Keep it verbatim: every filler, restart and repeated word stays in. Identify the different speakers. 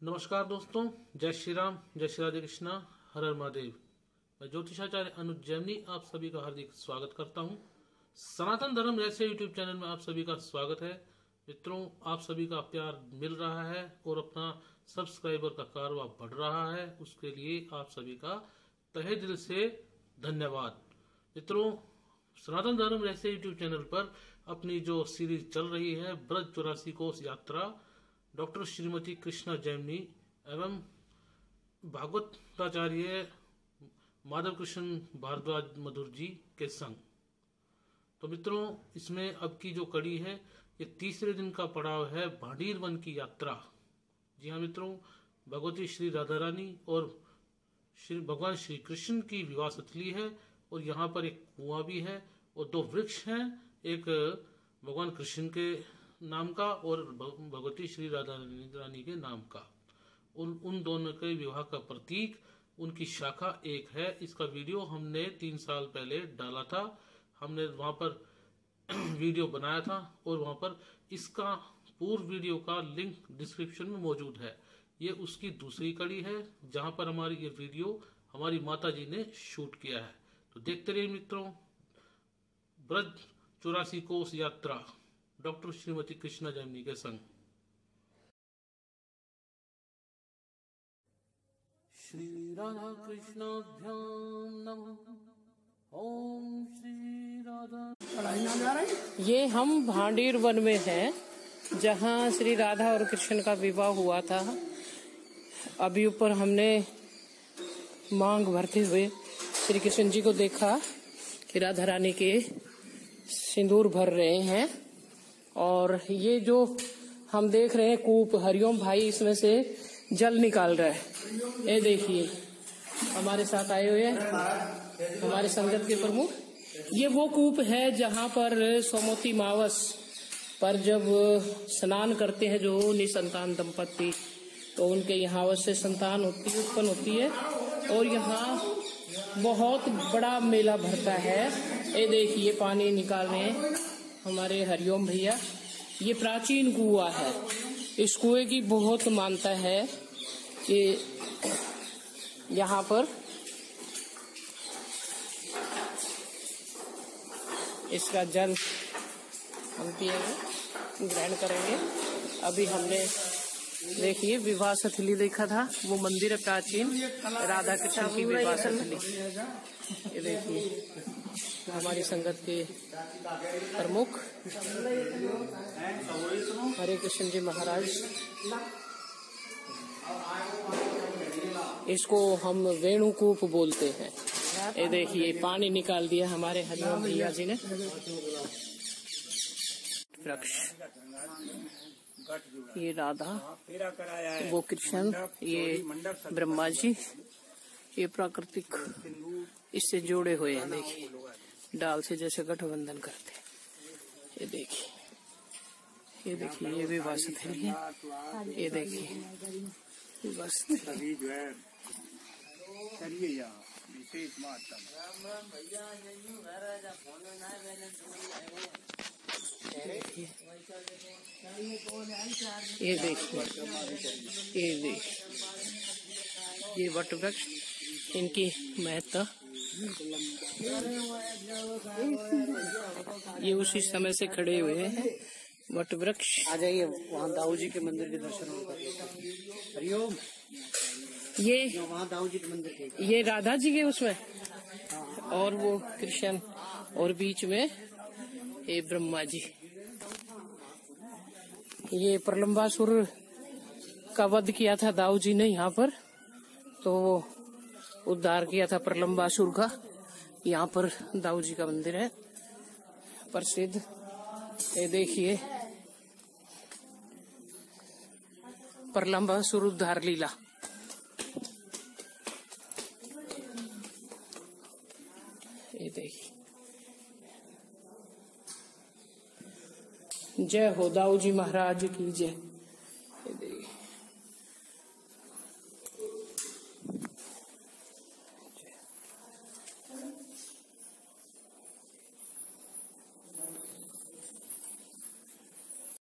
Speaker 1: नमस्कार दोस्तों, जय श्री राम, जय श्री राधे कृष्णा, हर हर महादेव। मैं ज्योतिषाचार्य अनुज जैमिनी आप सभी का हार्दिक स्वागत करता हूं। सनातन धर्म रहस्य यूट्यूब चैनल में आप सभी का स्वागत है। मित्रों, आप सभी का प्यार मिल रहा है और अपना सब्सक्राइबर का कारवा बढ़ रहा है, उसके लिए आप सभी का तहे दिल से धन्यवाद। मित्रों, सनातन धर्म रहस्य यूट्यूब चैनल पर अपनी जो सीरीज चल रही है ब्रज चौरासी कोस यात्रा, डॉक्टर श्रीमती कृष्णा जैमिनी एवं भागवताचार्य माधव कृष्ण भारद्वाज मधुर जी के संग। तो मित्रों, इसमें अब की जो कड़ी है ये तीसरे दिन का पड़ाव है भांडीर वन की यात्रा। जी हाँ मित्रों, भगवती श्री राधा रानी और श्री भगवान श्री कृष्ण की विवाह स्थली है और यहाँ पर एक कुआं भी है और दो वृक्ष हैं, एक भगवान कृष्ण के नाम का और भगवती श्री राधा रानी के नाम का। उन उन दोनों के विवाह का प्रतीक उनकी शाखा एक है। इसका वीडियो हमने तीन साल पहले डाला था, हमने वहां पर वीडियो बनाया था और वहां पर इसका पूर्व वीडियो का लिंक डिस्क्रिप्शन में मौजूद है। ये उसकी दूसरी कड़ी है जहां पर हमारी ये वीडियो हमारी माता जी ने शूट किया है। तो देखते रहिए मित्रों, ब्रज चौरासी कोस यात्रा डॉक्टर श्रीमती कृष्णा जैमिनी के संग। श्री राधा कृष्ण ध्यान नमः। ओम श्री राधा।
Speaker 2: ये हम भांडीर वन में हैं, जहाँ श्री राधा और कृष्ण का विवाह हुआ था। अभी ऊपर हमने मांग भरते हुए श्री कृष्ण जी को देखा कि राधा रानी के सिंदूर भर रहे हैं। और ये जो हम देख रहे हैं कूप, हरिओम भाई इसमें से जल निकाल रहा है। ये देखिए हमारे साथ आए हुए हैं हमारे संगत के प्रमुख। ये वो कूप है जहाँ पर सोमवती मावस पर जब स्नान करते हैं जो निसंतान दंपत्ति, तो उनके यहाँ से संतान होती है, उत्पन्न होती है। और यहाँ बहुत बड़ा मेला भरता है। ये देखिए पानी निकाल रहे हैं हमारे हरिओम भैया। ये प्राचीन कुआं है। इस कुएं की बहुत मान्यता है कि यहाँ पर इसका जल हम पिएंगे, ग्रहण करेंगे। अभी हमने देखिए विवाह स्थली देखा था, वो मंदिर है प्राचीन राधा कृष्ण की विवाह स्थली। ये देखिए हमारी संगत के प्रमुख हरे कृष्ण जी महाराज। इसको हम वेणुकूप बोलते हैं। ये देखिए पानी निकाल दिया हमारे हरिओम भैया जी ने। वृक्ष, ये राधा, वो कृष्ण, ये ब्रह्मा जी, ये प्राकृतिक इससे जोड़े हुए हैं। देखिए डाल से जैसे गठबंधन करते। ये देखिए, ये देखिए ये विवाह स्थली है। ये देखिए विवाह स्थली ये देखिए, ये देखिए ये वट वृक्ष, इनकी महत्ता ये उसी समय से खड़े हुए हैं वट वृक्ष।
Speaker 3: आ जाइए, वहाँ दाऊ जी के मंदिर के दर्शन होगा। हरिओम,
Speaker 2: ये
Speaker 3: वहाँ दाऊ जी के मंदिर के,
Speaker 2: ये राधा जी के उसमें और वो कृष्ण, और बीच में ये ब्रह्मा जी। ये प्रलंबासुर का वध किया था दाऊ जी ने यहाँ पर, तो उद्धार किया था प्रलंबासुर का। यहाँ पर दाऊ जी का मंदिर है प्रसिद्ध। ये देखिए प्रलंबासुर उद्धार लीला। ये देखिए, जय हो दाऊ जी महाराज की जय।